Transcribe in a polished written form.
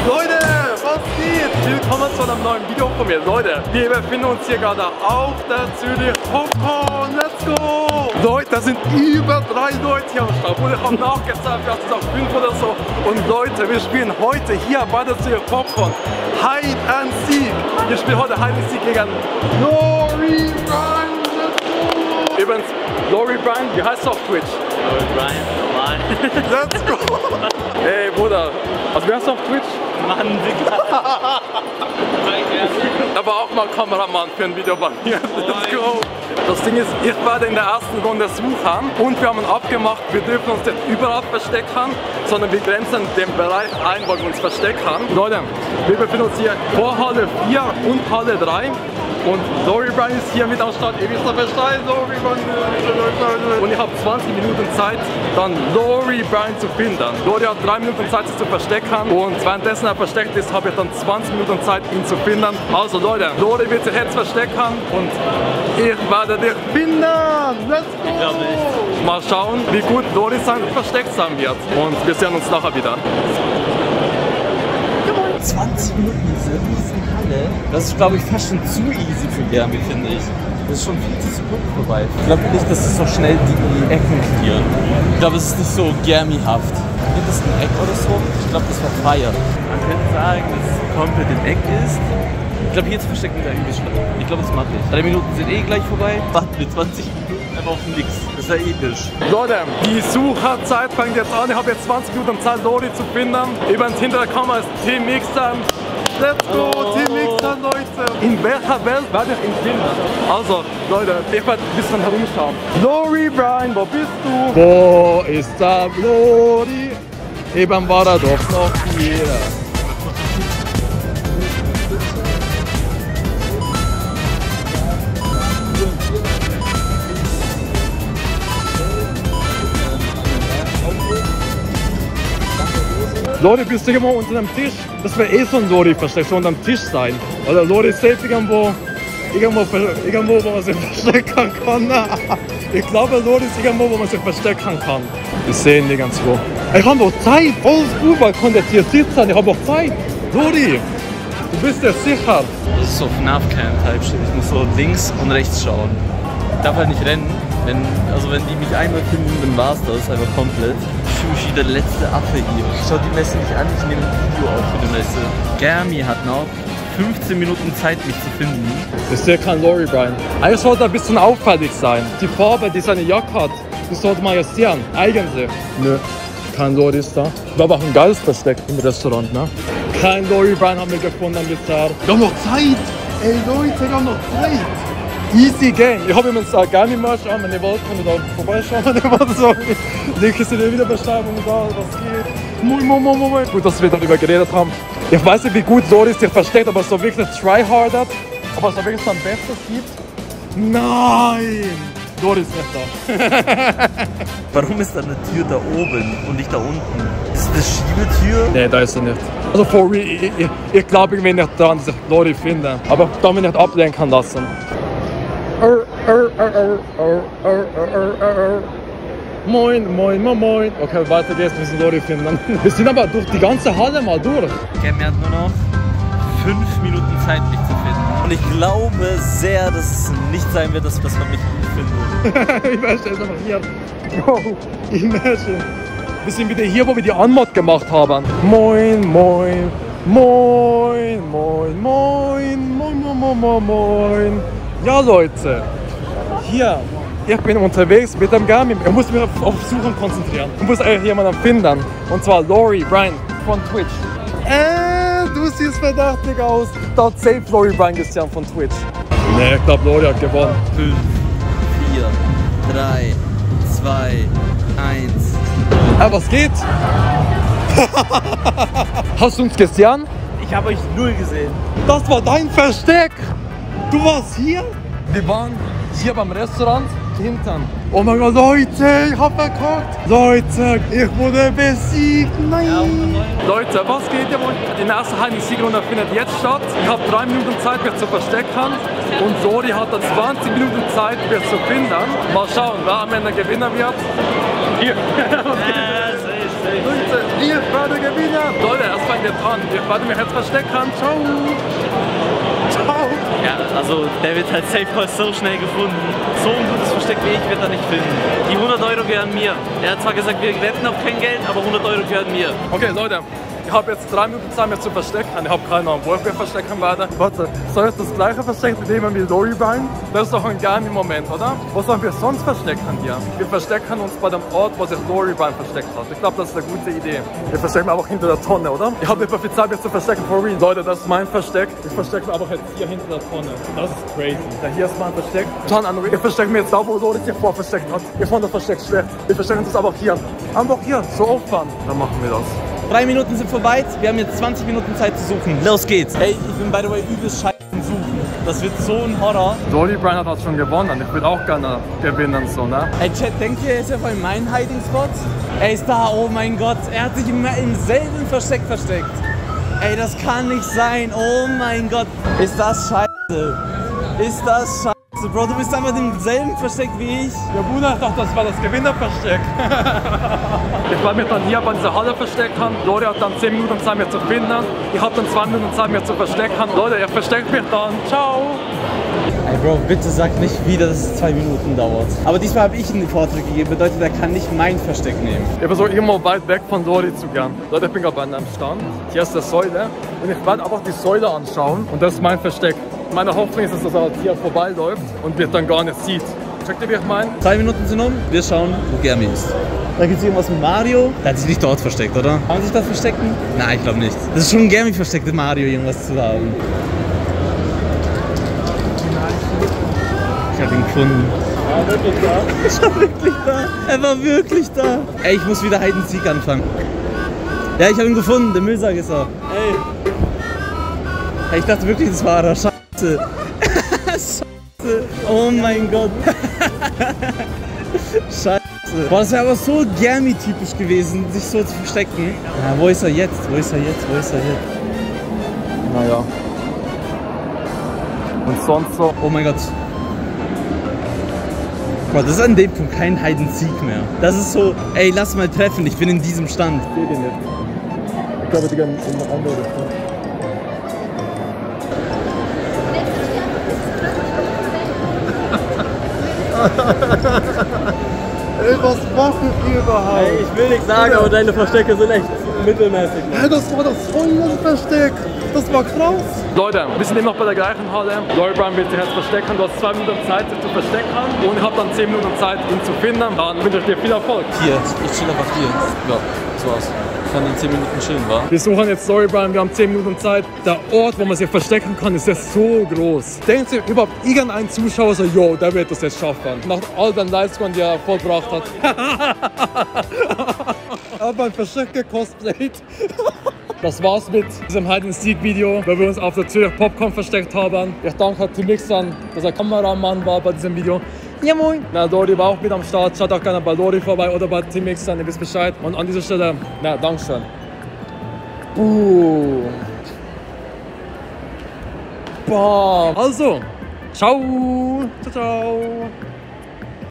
Leute, was geht? Willkommen zu einem neuen Video von mir. Leute, wir befinden uns hier gerade auf der Zürich Popcorn. Let's go! Leute, da sind über 3 Leute hier am Start. Und ich habe nachgezählt, vielleicht ist es auch 5 oder so. Und Leute, wir spielen heute hier bei der Zürich Popcorn Hide and Seek. Wir spielen heute Hide and Seek gegen Lori Bryan. Übrigens, Lori Bryan, wie heißt du auf Twitch? Lori Bryan, normal. Let's go! Ey, Bruder, also wie heißt du auf Twitch? Mann, Digga. Aber auch mal Kameramann für ein Video bei mir. Let's go! Das Ding ist, ich werde in der ersten Runde suchen und wir haben abgemacht, wir dürfen uns nicht überall verstecken, sondern wir grenzen den Bereich ein, wo wir uns verstecken. Leute, wir befinden uns hier vor Halle 4 und Halle 3. Und Lori Bryan ist hier mit am Start. Ihr wisst Bescheid, Lori Bryan. Und ich habe 20 Minuten Zeit, dann Lori Bryan zu finden. Lori hat 3 Minuten Zeit, sich zu verstecken. Und währenddessen er versteckt ist, habe ich dann 20 Minuten Zeit, ihn zu finden. Also Leute, Lori wird sich jetzt verstecken und ich werde dich finden. Let's go! Ich glaube nicht. Mal schauen, wie gut Lori versteckt sein wird. Und wir sehen uns nachher wieder. 20 Minuten in dieser riesen Halle. Das ist, glaube ich, fast schon zu easy für Germi, finde ich. Das ist schon 40 Sekunden vorbei. Ich glaube nicht, dass es so schnell die Ecken clearen. Ich glaube, es ist nicht so Germi-haft. Gibt es ein Eck oder so? Ich glaube, das war Fire. Man könnte sagen, dass es komplett im Eck ist. Ich glaube, hier zu verstecken ist eigentlich schon. Ich glaube, das mache ich. 3 Minuten sind eh gleich vorbei. Warten wir 20 Minuten einfach auf nix. Das ist ja episch. Leute, die Sucherzeit fängt jetzt an. Ich habe jetzt 20 Minuten Zeit, Lori zu finden. Übrigens hinter der Kamera ist Team Mixer. Let's go, Team Mixer, Leute. In welcher Welt werde ich ihn finden? Also, Leute, ich werde ein bisschen herumschauen. Lori Bryan, wo bist du? Wo ist da Lori? Eben war er doch noch hier. Lori, bist du irgendwo unter dem Tisch? Das wäre eh so ein Lori-Versteck, so unter dem Tisch sein. Oder Lori ist safe irgendwo, wo man sich verstecken kann. Ich glaube, Lori ist irgendwo, wo man sich verstecken kann. Wir sehen die ganz wo. Ich habe noch Zeit. Alles gut, man kann jetzt hier sitzen. Ich habe noch Zeit. Lori, du bist dir sicher. Das ist so FNAF-Camp-Type-Shit. Ich muss so links und rechts schauen. Ich darf halt nicht rennen. Wenn die mich einmal finden, dann war's das einfach komplett. Ich fühle mich wie der letzte Affe hier. Ich schau die Messe nicht an, ich nehme ein Video auf für die Messe. Germi hat noch 15 Minuten Zeit, mich zu finden. Ich sehe kein Lori Bryan. Eigentlich sollte ein bisschen auffällig sein. Die Farbe, die seine Jacke hat, die sollte man ja sehen. Eigentlich. Nö, kein Lori ist da. Wir haben auch ein geiles Versteck im Restaurant, ne? Kein Lori Bryan haben wir gefunden bisher. Wir haben noch Zeit! Ey Leute, wir haben noch Zeit! Easy Game. Ich habe übrigens auch gerne Merch an, wenn ihr wollt, könnt ihr da vorbeischauen, wenn ihr wollt. So. Link ist in der Videobeschreibung da, was geht. Moin. Gut, dass wir darüber geredet haben. Ich weiß nicht, wie gut Lori sich versteckt, aber so wirklich tryhardet, aber so wirklich sein Bestes gibt. Nein! Lori ist nicht da. Warum ist da eine Tür da oben und nicht da unten? Ist das Schiebetür? Nee, da ist er nicht. Also for real, ich glaube irgendwie nicht daran, dass ich Lori finde. Aber da mich nicht ablenken lassen. Moin. Okay, weiter geht's, wir müssen Lori finden. Wir sind aber durch die ganze Halle mal durch. Germi hat nur noch 5 Minuten Zeit, mich zu finden. Und ich glaube sehr, dass es nicht sein wird, dass man mich gut findet. Imagine, ist einfach hier. Yo, imagine. Wir sind wieder hier, wo wir die Anmod gemacht haben. Moin. Ja, Leute. Hier. Ich bin unterwegs mit dem Germi. Ich muss mich auf Suchen konzentrieren. Ich muss jemanden finden. Und zwar Lori Bryan von Twitch. Du siehst verdächtig aus. Da hat safe Lori Bryan gesehen von Twitch. Nee, ich glaube Lori hat gewonnen. 5, 4, 3, 2, 1. Was geht? Hast du uns gesehen? Ich habe euch 0 gesehen. Das war dein Versteck. Du warst hier? Wir waren hier beim Restaurant hinten. Oh mein Gott, Leute, ich hab verkackt. Leute, ich wurde besiegt. Nein. Ja, Leute, was geht ihr wohl? Die erste Hide-and-Seek-Runde findet jetzt statt. Ich habe 3 Minuten Zeit, mich zu verstecken. Und Lori hat dann 20 Minuten Zeit, mich zu finden. Mal schauen, wer am Ende Gewinner wird. Hier. Leute, ich werde gewinnen. Leute, es fängt getan. Ich werde mich jetzt verstecken. Ciao. Ciao. Ja, also der wird halt safe mal so schnell gefunden. So ein gutes Versteck wie ich wird er nicht finden. Die 100 Euro gehören mir. Er hat zwar gesagt, wir wetten auf kein Geld, aber 100 Euro gehören mir. Okay, Leute. Ich habe jetzt 3 Minuten Zeit, mich zu verstecken. Ich habe keine Ahnung, wo ich mich verstecken werde. Warte, soll ich das gleiche verstecken nehmen wie Lorrybein? Das ist doch ein geiler Moment, oder? Wo sollen wir sonst verstecken hier? Wir verstecken uns bei dem Ort, wo sich Lorrybein versteckt hat. Ich glaube, das ist eine gute Idee. Wir verstecken einfach hinter der Tonne, oder? Ich habe nicht mehr viel Zeit, mich zu verstecken, for real. Leute, das ist mein Versteck. Ich verstecke mich aber jetzt hier hinter der Tonne. Das ist crazy. Ja, hier ist mein Versteck. Schauen an, ich verstecke mich jetzt da, wo Loris sich vor versteckt hat. Ich fand das Versteck schlecht. Wir verstecken uns aber hier. Einfach hier, so auffahren. Dann machen wir das. 3 Minuten sind vorbei, wir haben jetzt 20 Minuten Zeit zu suchen. Los geht's! Ey, ich bin by the way übelst scheiße im Suchen. Das wird so ein Horror. Lorrybein hat schon gewonnen, ich will auch gerne gewinnen, so, ne? Ey, Chat, denkt ihr, er ist ja voll mein Hiding-Spot? Er ist da, oh mein Gott, er hat sich im selben Versteck versteckt. Ey, das kann nicht sein, oh mein Gott. Ist das scheiße? Ist das scheiße? Bro, du bist einfach im selben Versteck wie ich. Ja, Bruder, ich dachte, das war das Gewinnerversteck. Ich war mich dann hier bei dieser Halle versteckt. Leute hat dann 10 Minuten Zeit, mich zu finden. Ich habe dann 2 Minuten Zeit, mich zu verstecken. Leute, ihr versteckt mich dann. Ciao. Ey, Bro, bitte sag nicht wieder, dass es 2 Minuten dauert. Aber diesmal habe ich ihm den Vortritt gegeben, bedeutet, er kann nicht mein Versteck nehmen. Ich versuche immer weit weg von Lori zu gehen. Leute, ich bin gerade bei einem Stand. Hier ist die Säule. Und ich werde einfach die Säule anschauen. Und das ist mein Versteck. Meine Hoffnung ist, dass er hier vorbeiläuft und mich dann gar nicht sieht. Checkt ihr, wie ich meine? 2 Minuten sind um, wir schauen, wo Germi ist. Da gibt es irgendwas mit Mario. Der hat sich nicht dort versteckt, oder? Kann man sich das verstecken? Nein, ich glaube nicht. Das ist schon ein Germi versteckt, in Mario irgendwas zu haben. Ich habe ihn gefunden. Ja, wirklich da. Ich war wirklich da. Er war wirklich da. Ey, ich muss wieder Hide and Seek anfangen. Ja, ich habe ihn gefunden. Der Müllsack ist er. Ey. Hey, ich dachte wirklich, das war er. Scheiße. Scheiße. Oh mein Gott. Scheiße. Boah, das wäre aber so Germi-typisch gewesen, sich so zu verstecken. Ja, wo ist er jetzt? Wo ist er jetzt? Wo ist er jetzt? Naja. Und sonst so. Oh mein Gott. Boah, das ist an dem Punkt kein Hide and Seek mehr. Das ist so, ey, lass mal treffen, ich bin in diesem Stand. Ich sehe den nicht. Ich glaube, die gehen in eine andere Richtung. Ey, was machen die überhaupt? Ey, ich will nichts sagen, aber deine Verstecke sind echt mittelmäßig. Hey, das war das Versteck. Das war krass. Leute, wir sind immer noch bei der gleichen Halle. Lorrybein will sich jetzt verstecken. Du hast 2 Minuten Zeit, sich zu verstecken. Und ich habe dann 10 Minuten Zeit, ihn zu finden. Dann wünsche ich dir viel Erfolg. Hier, ich chill einfach hier. Ja, das war's. Ich kann in 10 Minuten chillen, wa? Wir suchen jetzt Lorrybein, wir haben 10 Minuten Zeit. Der Ort, wo man sich verstecken kann, ist jetzt so groß. Denkt sich überhaupt irgendein Zuschauer so, yo, der wird das jetzt schaffen. Nach all den Livestreams, die er vollbracht hat. Er hat mein Versteck gecosplayt. Das war's mit diesem Hide and Seek Video, weil wir uns auf der Zürich Popcorn versteckt haben. Ich danke Tim Mixan, dass er Kameramann war bei diesem Video. Ja moin! Na, Lori war auch mit am Start. Schaut auch gerne bei Lori vorbei oder bei Tim Mixan, ihr wisst Bescheid. Und an dieser Stelle, na, Dankeschön. Bam! Also, ciao! Ciao, ciao!